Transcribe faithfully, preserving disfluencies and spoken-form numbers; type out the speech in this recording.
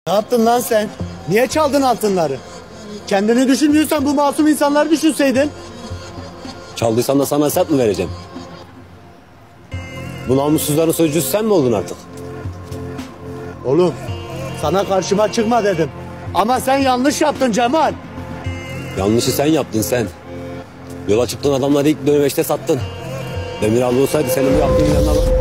Ne yaptın lan sen? Niye çaldın altınları? Kendini düşünmüyorsan bu masum insanları düşünseydin. Çaldıysan da sana hesap mı vereceğim? Bu namussuzların sözcüsü sen mi oldun artık? Oğlum, sana karşıma çıkma dedim. Ama sen yanlış yaptın Cemal. Yanlışı sen yaptın sen. Yola çıktığın adamları ilk dönemeçte sattın. Demiral'ı olsaydı senin bu yaptığın yanına...